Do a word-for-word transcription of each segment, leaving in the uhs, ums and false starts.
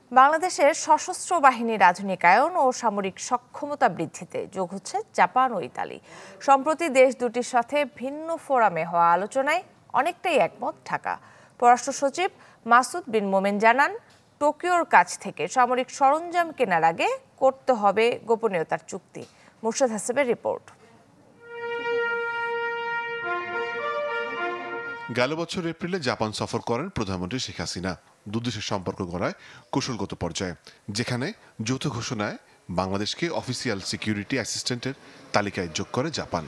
বাংলাদেশের সশস্ত্র বাহিনীর আধুনিকায়ন ও সামরিক সক্ষমতা বৃদ্ধিতে যোগ হচ্ছে জাপান ও ইতালি। সম্প্রতি দেশ দুটির সাথে ভিন্ন ফোরামে হওয়া আলোচনায় অনেকটাই একমত ঢাকা। পররাষ্ট্র সচিব মাসুদ বিন মোমেন জানান, টোকিওর কাছ থেকে সামরিক সরঞ্জাম কেনার আগে করতে হবে গোপনীয়তার চুক্তি। মুর্শিদ হাসিবের রিপোর্ট। গেল বছর এপ্রিলে জাপান সফর করেন প্রধানমন্ত্রী শেখ হাসিনা। দুদেশের সম্পর্ক গড়ায় কৌশলগত পর্যায়ে, যেখানে যৌথ ঘোষণায় বাংলাদেশকে অফিসিয়াল সিকিউরিটি অ্যাসিস্ট্যান্টের তালিকায় যোগ করে জাপান।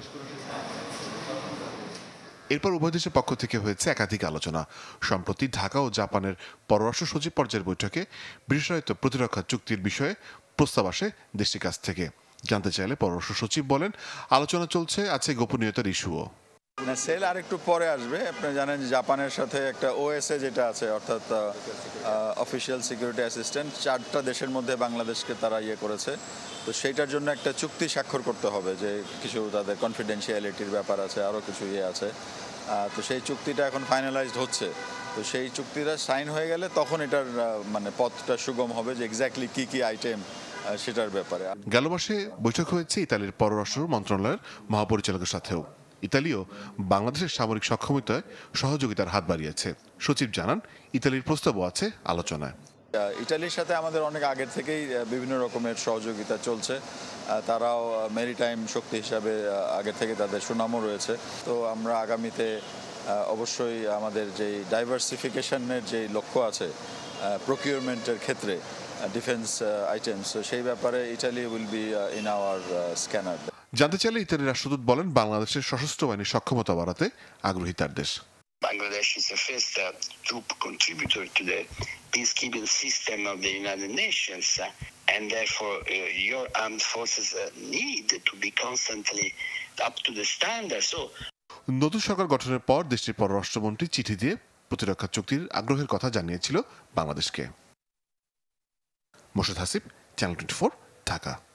এরপর উভয় দেশের পক্ষ থেকে হয়েছে একাধিক আলোচনা। সম্প্রতি ঢাকা ও জাপানের পররাষ্ট্র সচিব পর্যায়ের বৈঠকে বিশেষায়িত প্রতিরক্ষা চুক্তির বিষয়ে প্রস্তাব আসে দেশটির কাছ থেকে। জানতে চাইলে পররাষ্ট্র সচিব বলেন, আলোচনা চলছে, আছে গোপনীয়তার ইস্যুও। সেল আর একটু পরে আসবে। আপনি জানেন জাপানের সাথে একটা ওএসএ যেটা আছে, অর্থাৎ অফিসিয়াল সিকিউরিটি অ্যাসিস্ট্যান্ট, চারটা দেশের মধ্যে বাংলাদেশকে তারা ইয়ে করেছে। তো সেইটার জন্য একটা চুক্তি স্বাক্ষর করতে হবে, যে কিছু তাদের কনফিডেন্সিয়ালিটির ব্যাপার আছে, আরও কিছু ইয়ে আছে। তো সেই চুক্তিটা এখন ফাইনালাইজড হচ্ছে। তো সেই চুক্তিটা সাইন হয়ে গেলে তখন এটার মানে পথটা সুগম হবে, যে এক্স্যাক্টলি কি কি আইটেম সেটার ব্যাপারে। গেল মাসে বৈঠক হয়েছে ইতালির পররাষ্ট্র মন্ত্রণালয়ের মহাপরিচালকের সাথেও। ইতালিও বাংলাদেশের সামরিক সক্ষমতায় সহযোগিতার হাত বাড়িয়েছে। সচিব জানান, ইতালির প্রস্তাবও আছে আলোচনায়। ইতালির সাথে আমাদের অনেক আগের থেকেই বিভিন্ন রকমের সহযোগিতা চলছে। তারাও মেরিটাইম শক্তি হিসাবে আগে থেকে তাদের সুনামও রয়েছে। তো আমরা আগামীতে অবশ্যই আমাদের যেই ডাইভার্সিফিকেশনের যে লক্ষ্য আছে প্রকিউরমেন্টের ক্ষেত্রে ডিফেন্স আইটেমস, সেই ব্যাপারে Italy will be in our scanner. জানতে চাইলে ইতালির রাষ্ট্রদূত বলেন, বাংলাদেশের সশস্ত্র বাহিনীর সক্ষমতা বাড়াতে আগ্রহী তার দেশ। Bangladesh is the first uh, troop contributor to the peacekeeping system of the United Nations, uh, and therefore uh, your armed forces uh, need to be constantly up to the standard. So, নতুন সরকার গঠনের পর দেশটির পররাষ্ট্রমন্ত্রী চিঠি দিয়ে প্রতিরক্ষা চুক্তির আগ্রহের কথা জানিয়েছিল বাংলাদেশকে। Murshid Hasib, channel twenty four, Dhaka.